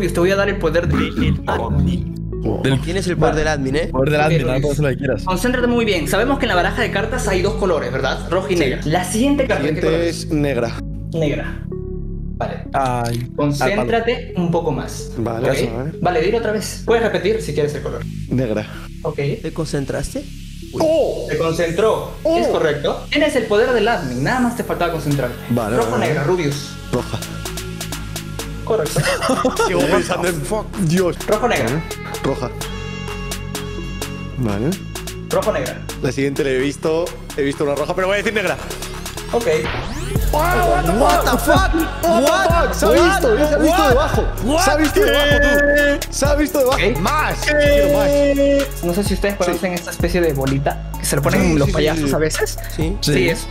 Rubius, te voy a dar el poder del admin. Tienes el poder del admin, ¿eh? Poder del admin, no puedes hacer lo que quieras. Concéntrate muy bien. Sabemos que en la baraja de cartas hay dos colores, ¿verdad? Rojo y negra. La siguiente carta, ¿qué color es? negra. Negra. Vale. Ay. Concéntrate un poco más. Vale, ¿Ok? eso, vale. Vale, dilo otra vez. Puedes repetir si quieres el color. Negra. Ok. ¿Te concentraste? Se concentró. Es correcto. Tienes el poder del admin. Nada más te faltaba concentrarte. Vale, Rojo, vale. negra, Rubius. Roja. Correcto. Sigo pensando en fuck. Dios. Rojo, negra. Roja. Vale. Rojo, negra. La siguiente le he visto una roja, pero voy a decir negra. Ok. What the fuck? What? Se ha visto, se ha visto debajo. Se ha visto debajo, tú. Se ha visto debajo. Ok. Más. Quiero más. No sé si ustedes conocen esta especie de bolita que se le ponen los payasos a veces. Sí. Sí, es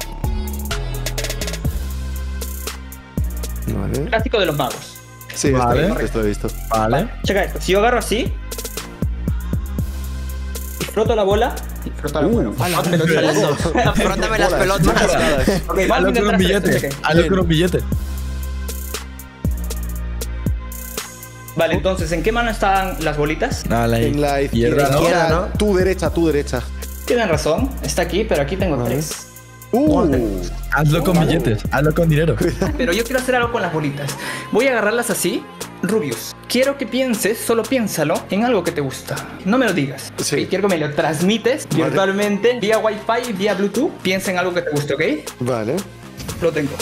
Vale. clásico de los magos. Sí, Vale. esto lo he visto. Vale. Checa esto. Si yo agarro así y froto la bola. Y froto la bola. Frótame las pelotas. Ok, más Hazlo con un billete. Hazlo con un billete. Vale, entonces, ¿en qué mano están las bolitas? En la izquierda, izquierda, ¿no? Tu derecha. Tienen razón. Está aquí, pero aquí tengo tres. Hazlo con billetes. Hazlo con dinero. Pero yo quiero hacer algo con las bolitas. Voy a agarrarlas así. Rubius, quiero que pienses, solo piénsalo, en algo que te gusta. No me lo digas. Sí. ¿Ok? Quiero que me lo transmites virtualmente, vía Wi-Fi, vía Bluetooth. Piensa en algo que te guste, ¿ok? Vale. Lo tengo.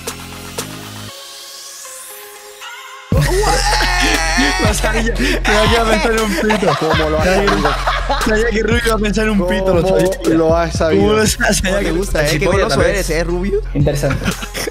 No sabía que iba a pensar en un pito. ¿Cómo lo has sabido? Sabía que Rubio iba a pensar en un pito. Lo ¿Cómo sabía. lo has ¿Cómo sabido? lo sabía? ¿Te gusta, eh? Qué Voy goloso otra vez. eres, Rubio. Interesante.